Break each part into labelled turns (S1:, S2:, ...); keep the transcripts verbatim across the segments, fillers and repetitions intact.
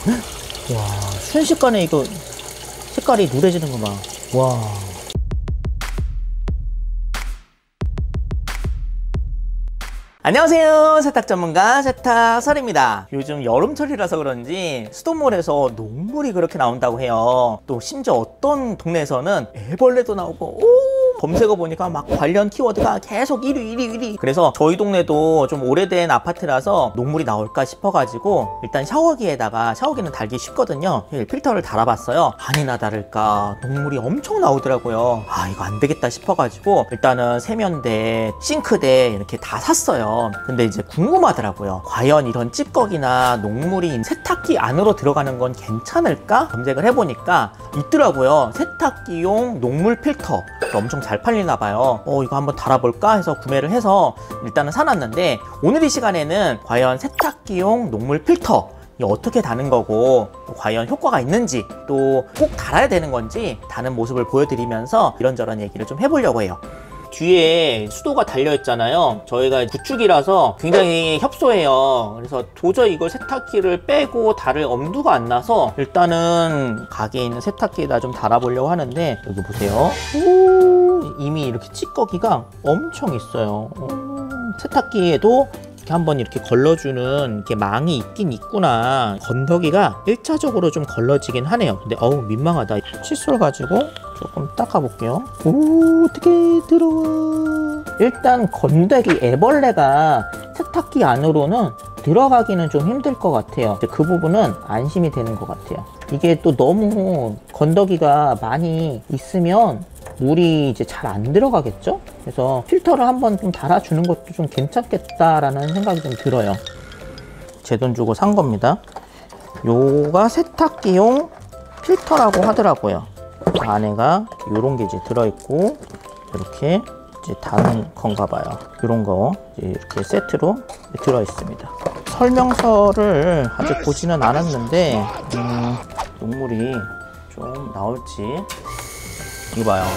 S1: 와, 순식간에 이거 색깔이 누래지는 거 봐. 와. 안녕하세요, 세탁 전문가 세탁설입니다. 요즘 여름철이라서 그런지 수돗물에서 녹물이 그렇게 나온다고 해요. 또 심지어 어떤 동네에서는 애벌레도 나오고 오! 검색어 보니까 막 관련 키워드가 계속 일 위 일 위 일 위. 그래서 저희 동네도 좀 오래된 아파트라서 녹물이 나올까 싶어가지고 일단 샤워기에다가, 샤워기는 달기 쉽거든요, 필터를 달아봤어요. 아니나 다를까 녹물이 엄청 나오더라고요. 아, 이거 안 되겠다 싶어가지고 일단은 세면대, 싱크대 이렇게 다 샀어요. 근데 이제 궁금하더라고요. 과연 이런 찌꺼기나 녹물이 세탁기 안으로 들어가는 건 괜찮을까? 검색을 해보니까 있더라고요. 세탁기용 녹물 필터 엄청 잘 팔리나 봐요. 어, 이거 한번 달아볼까 해서 구매를 해서 일단은 사놨는데, 오늘 이 시간에는 과연 세탁기용 녹물 필터 어떻게 다는 거고, 과연 효과가 있는지, 또 꼭 달아야 되는 건지 다는 모습을 보여드리면서 이런저런 얘기를 좀 해보려고 해요. 뒤에 수도가 달려있잖아요. 저희가 구축이라서 굉장히 협소해요. 그래서 도저히 이걸 세탁기를 빼고 달을 엄두가 안 나서 일단은 가게에 있는 세탁기에다 좀 달아보려고 하는데, 여기 보세요. 오, 이미 이렇게 찌꺼기가 엄청 있어요. 오, 세탁기에도 이렇게 한번 이렇게 걸러주는 이렇게 망이 있긴 있구나. 건더기가 일 차적으로 좀 걸러지긴 하네요. 근데 어우, 민망하다. 칫솔 가지고 조금 닦아볼게요. 오, 어떻게 들어와. 일단 건더기, 애벌레가 세탁기 안으로는 들어가기는 좀 힘들 것 같아요. 그 부분은 안심이 되는 것 같아요. 이게 또 너무 건더기가 많이 있으면 물이 이제 잘 안 들어가겠죠? 그래서 필터를 한번 좀 달아주는 것도 좀 괜찮겠다라는 생각이 좀 들어요. 제 돈 주고 산 겁니다. 요가 세탁기용 필터라고 하더라고요. 안에가 이런 게 이제 들어있고, 이렇게 이제 다는 건가 봐요. 이런 거 이제 이렇게 세트로 들어있습니다. 설명서를 아직 보지는 않았는데, 음, 녹물이 좀 나올지. 이거 봐요.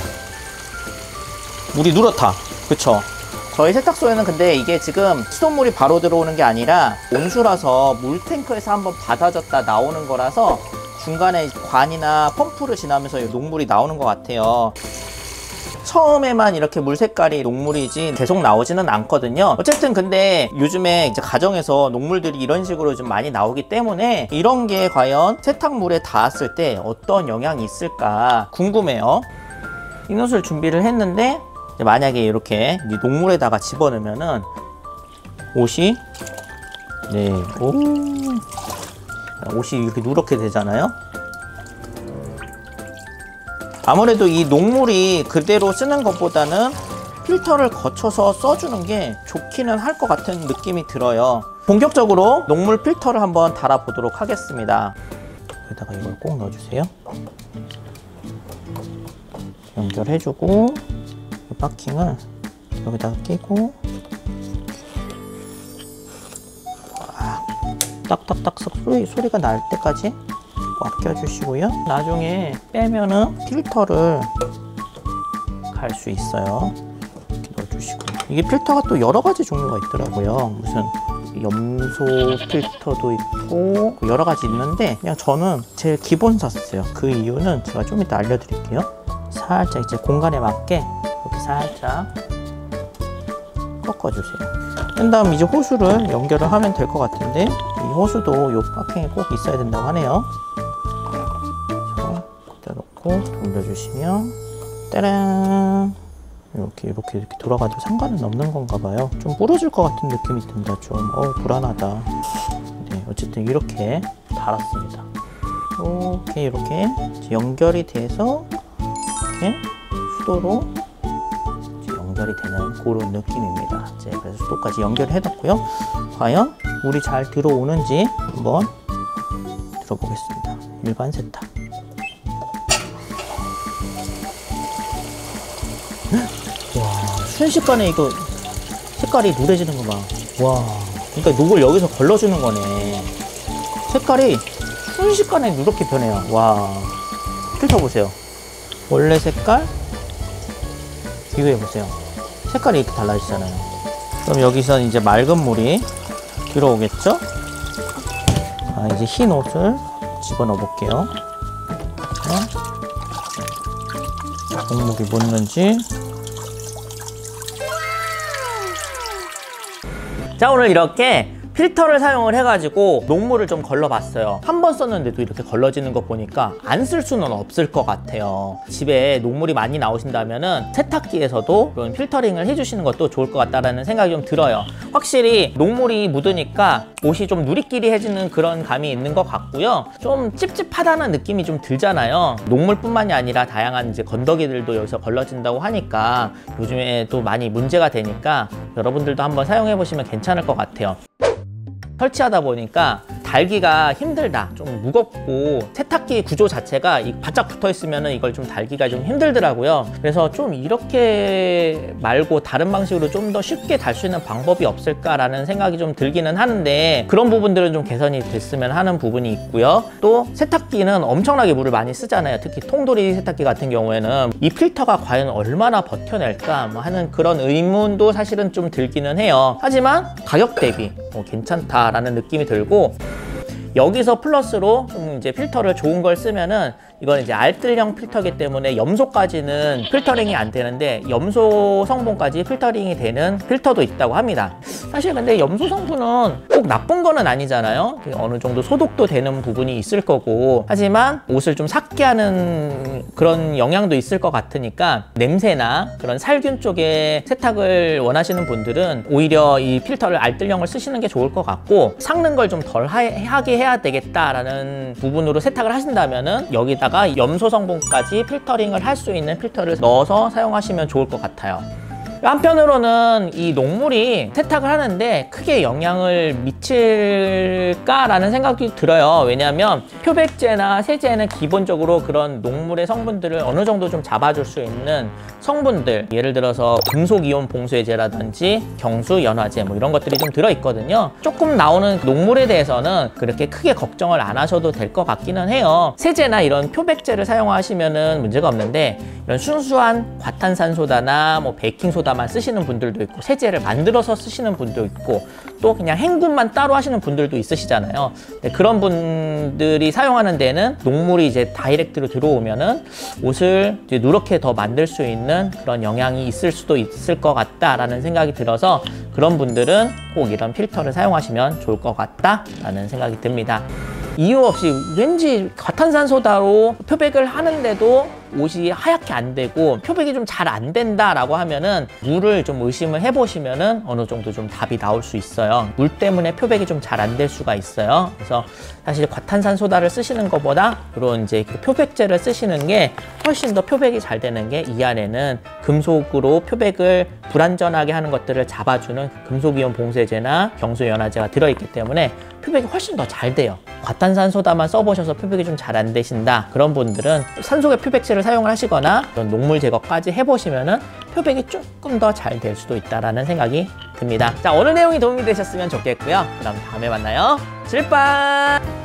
S1: 물이 누렇다. 그쵸? 저희 세탁소에는 근데 이게 지금 수돗물이 바로 들어오는 게 아니라 온수라서 물탱크에서 한번 받아졌다 나오는 거라서 중간에 관이나 펌프를 지나면서 녹물이 나오는 것 같아요. 처음에만 이렇게 물 색깔이 녹물이지 계속 나오지는 않거든요. 어쨌든 근데 요즘에 이제 가정에서 녹물들이 이런 식으로 좀 많이 나오기 때문에 이런 게 과연 세탁물에 닿았을 때 어떤 영향이 있을까 궁금해요. 이것을 준비를 했는데, 만약에 이렇게 녹물에다가 집어넣으면은 옷이, 네, 오, 옷이 이렇게 누렇게 되잖아요. 아무래도 이 녹물이 그대로 쓰는 것보다는 필터를 거쳐서 써주는 게 좋기는 할 것 같은 느낌이 들어요. 본격적으로 녹물 필터를 한번 달아보도록 하겠습니다. 여기다가 이걸 꼭 넣어주세요. 연결해주고, 이 바킹을 여기다가 끼고, 아, 딱딱딱 소리, 소리가 날 때까지 꽉 껴주시고요. 나중에 빼면은 필터를 갈 수 있어요. 이렇게 넣어주시고. 이게 필터가 또 여러 가지 종류가 있더라고요. 무슨 염소 필터도 있고 여러 가지 있는데, 그냥 저는 제일 기본 샀어요. 그 이유는 제가 좀 이따 알려드릴게요. 살짝 이제 공간에 맞게 이렇게 살짝 꺾어주세요. 그 다음 이제 호수를 연결을 하면 될 것 같은데, 이 호수도 요 바킹이 꼭 있어야 된다고 하네요. 그래서 여기다 놓고 돌려주시면 따란, 이렇게 이렇게 이렇게 돌아가도 상관은 없는 건가 봐요. 좀 부러질 것 같은 느낌이 든다. 좀 어 불안하다. 네, 어쨌든 이렇게 달았습니다. 이렇게 이렇게 연결이 돼서 이렇게 수도로 이제 연결이 되는 그런 느낌입니다. 이제 그래서 수도까지 연결해뒀고요. 과연 물이 잘 들어오는지 한번 들어보겠습니다. 일반 세탁. 와, 순식간에 이거 색깔이 누래지는 거 봐. 와, 그러니까 녹을 여기서 걸러주는 거네. 색깔이 순식간에 누렇게 변해요. 와, 필터 보세요. 원래 색깔 비교해보세요. 색깔이 이렇게 달라지잖아요. 그럼 여기서 이제 맑은 물이 들어오겠죠? 아, 이제 흰 옷을 집어넣어 볼게요. 녹물이 묻는지. 자, 오늘 이렇게 필터를 사용을 해가지고 녹물을 좀 걸러봤어요. 한 번 썼는데도 이렇게 걸러지는 거 보니까 안 쓸 수는 없을 것 같아요. 집에 녹물이 많이 나오신다면은 세탁기에서도 그런 필터링을 해주시는 것도 좋을 것 같다라는 생각이 좀 들어요. 확실히 녹물이 묻으니까 옷이 좀 누리끼리해지는 그런 감이 있는 것 같고요. 좀 찝찝하다는 느낌이 좀 들잖아요. 녹물뿐만이 아니라 다양한 이제 건더기들도 여기서 걸러진다고 하니까 요즘에 또 많이 문제가 되니까 여러분들도 한번 사용해 보시면 괜찮을 것 같아요. 설치하다 보니까 달기가 힘들다, 좀 무겁고 세탁기 구조 자체가 바짝 붙어 있으면 이걸 좀 달기가 좀 힘들더라고요. 그래서 좀 이렇게 말고 다른 방식으로 좀 더 쉽게 달 수 있는 방법이 없을까라는 생각이 좀 들기는 하는데, 그런 부분들은 좀 개선이 됐으면 하는 부분이 있고요. 또 세탁기는 엄청나게 물을 많이 쓰잖아요. 특히 통돌이 세탁기 같은 경우에는 이 필터가 과연 얼마나 버텨낼까 뭐 하는 그런 의문도 사실은 좀 들기는 해요. 하지만 가격 대비 뭐 괜찮다라는 느낌이 들고, 여기서 플러스로 좀 이제 필터를 좋은 걸 쓰면은, 이건 이제 알뜰형 필터이기 때문에 염소까지는 필터링이 안 되는데 염소 성분까지 필터링이 되는 필터도 있다고 합니다. 사실 근데 염소 성분은 꼭 나쁜 거는 아니잖아요. 어느 정도 소독도 되는 부분이 있을 거고, 하지만 옷을 좀 삭게 하는 그런 영향도 있을 것 같으니까 냄새나 그런 살균 쪽에 세탁을 원하시는 분들은 오히려 이 필터를 알뜰형을 쓰시는 게 좋을 것 같고, 삭는 걸 좀 덜 하게 해야 되겠다라는 부분으로 세탁을 하신다면은 여기다가 염소 성분까지 필터링을 할 수 있는 필터를 넣어서 사용하시면 좋을 것 같아요. 한편으로는 이 녹물이 세탁을 하는데 크게 영향을 미칠까라는 생각이 들어요. 왜냐하면 표백제나 세제는 기본적으로 그런 녹물의 성분들을 어느 정도 좀 잡아줄 수 있는 성분들, 예를 들어서 금속이온 봉쇄제라든지 경수, 연화제 뭐 이런 것들이 좀 들어있거든요. 조금 나오는 녹물에 대해서는 그렇게 크게 걱정을 안 하셔도 될 것 같기는 해요. 세제나 이런 표백제를 사용하시면은 문제가 없는데, 이런 순수한 과탄산소다나 뭐 베이킹소다만 쓰시는 분들도 있고, 세제를 만들어서 쓰시는 분도 있고, 또 그냥 헹굼만 따로 하시는 분들도 있으시잖아요. 그런 분들이 사용하는 데는 녹물이 이제 다이렉트로 들어오면은 옷을 이제 누렇게 더 만들 수 있는 그런 영향이 있을 수도 있을 것 같다라는 생각이 들어서, 그런 분들은 꼭 이런 필터를 사용하시면 좋을 것 같다라는 생각이 듭니다. 이유 없이 왠지 과탄산소다로 표백을 하는데도 옷이 하얗게 안 되고 표백이 좀 잘 안 된다라고 하면은 물을 좀 의심을 해보시면은 어느 정도 좀 답이 나올 수 있어요. 물 때문에 표백이 좀 잘 안 될 수가 있어요. 그래서 사실 과탄산소다를 쓰시는 것보다 이런 이제 표백제를 쓰시는 게 훨씬 더 표백이 잘 되는 게, 이 안에는 금속으로 표백을 불안전하게 하는 것들을 잡아주는 금속이온 봉쇄제나 경수연화제가 들어있기 때문에 표백이 훨씬 더 잘 돼요. 과탄산소다만 써보셔서 표백이 좀 잘 안 되신다, 그런 분들은 산소계 표백제를 사용을 하시거나 이런 녹물 제거까지 해보시면은 표백이 조금 더 잘 될 수도 있다라는 생각이 듭니다. 자, 오늘 내용이 도움이 되셨으면 좋겠고요. 그럼 다음에 만나요. 질빠!